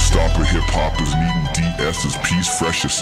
Showstopper hip-hoppers needing DS's peace freshest.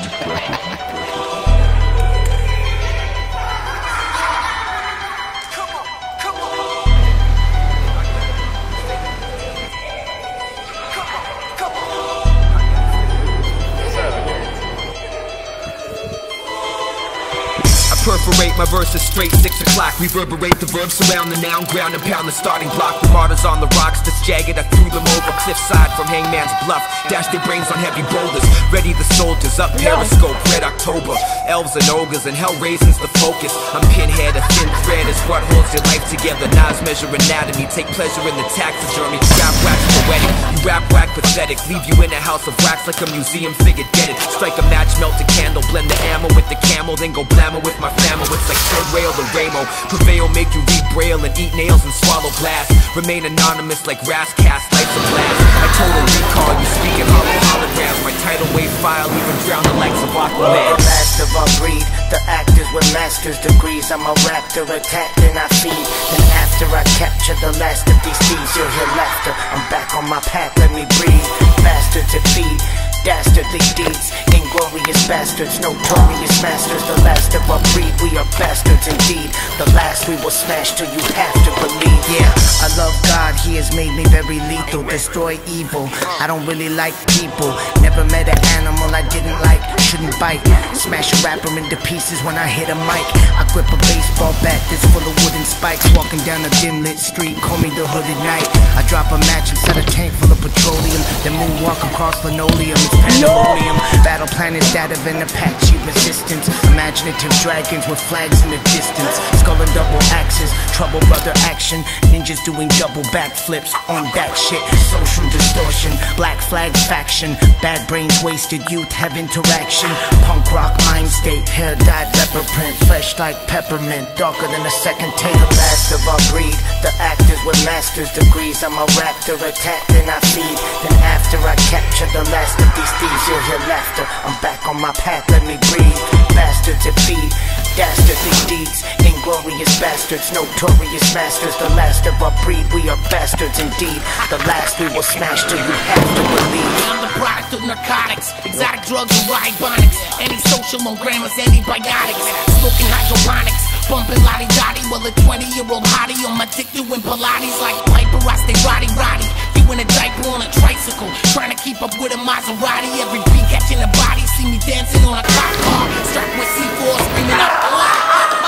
Perforate my verses straight, 6 o'clock. Reverberate the verbs, surround the noun, ground and pound the starting block. The martyrs on the rocks, that's jagged, I threw them over cliffside from Hangman's Bluff. Dashed their brains on heavy boulders, ready the soldiers up Periscope, Red October. Elves and ogres and hell raisins the focus. I'm pinhead, a thin thread is what holds your life together. Knives measure anatomy, take pleasure in the taxidermy. Rap wax poetic, you rap whack pathetic. Leave you in a house of wax like a museum figure, get it. Strike a match, melt a candle, blend the ammo with the camel, then go blammo with my family. It's like third rail to Ramo. Prevail, make you read braille and eat nails and swallow glass. Remain anonymous like Rascast, life's a blast. I total recall, you speaking hollow holograms. My tidal wave file even drown the likes of Aquaman. The last of our breed, the actors with master's degrees. I'm a raptor, attack then I feed. Then after I capture the last of these thieves, you'll hear laughter. I'm back on my path, let me breathe. Bastard to feed, dastardly deeds, inglorious bastards, notorious masters. The last of our breed, we are bastards indeed. The last we will smash till you have to believe. Yeah, I love God, He has made me very lethal. Destroy evil, I don't really like people. Never met an animal I didn't like, shouldn't bite. Smash a rapper into pieces when I hit a mic. I grip a baseball bat that's full of wooden spikes. Walking down a dim lit street, call me the Hooded Knight. I drop a match inside a tank full of petroleum, then moonwalk across linoleum. It's pandemonium, battle planets that have an Apache resistance. Imaginative dragons with flags in the distance. Skull and double axes, trouble brother action. Ninjas doing double backflips on that shit. Social distortion, black flag faction. Bad brains wasted, youth have interaction. Punk rock mind state, hair dyed leopard print. Fresh like peppermint, darker than a second take. The last of our breed, the actors with master's degrees. I'm a raptor, attack then I feed. Then after I capture the last of these thieves, you'll hear laughter. I'm back on my path, let me breathe. Bastards to feed, dastardly deeds, inglorious bastards, notorious masters. The last of our breed, we are bastards indeed. The last we will smash till you have to believe. I'm the product of narcotics, exotic drugs and ribonics. Anti-social on grammars, antibiotics. Smoking hydroponics, bumping lottie-dottie. While a 20-year-old hottie on my dick doing Pilates like Piper, I stay roddy-roddy. You in a diaper on a tricycle, trying to keep up with a Maserati. Every beat catching a body, see me dancing on a cop car, strapped with C4, screaming up a lot.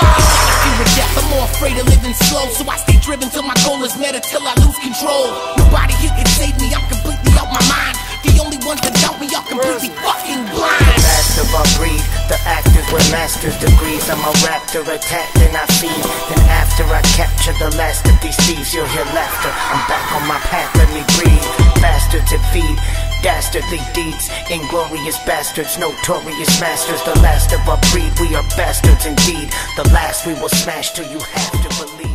I fear of death, I'm more afraid of living slow, so I stay driven till my goal is met, till I lose control. Nobody here can save me, I'm completely out my mind. The only ones that doubt me are completely fucking blind. The last of our breed, the actors with master's degrees. I'm a raptor, attack then I feed. Then after I capture the last of these thieves, you'll hear laughter. I'm back on my path, let me breathe. Bastards to feed, dastardly deeds, inglorious bastards, notorious masters. The last of our breed, we are bastards indeed. The last we will smash till you have to believe.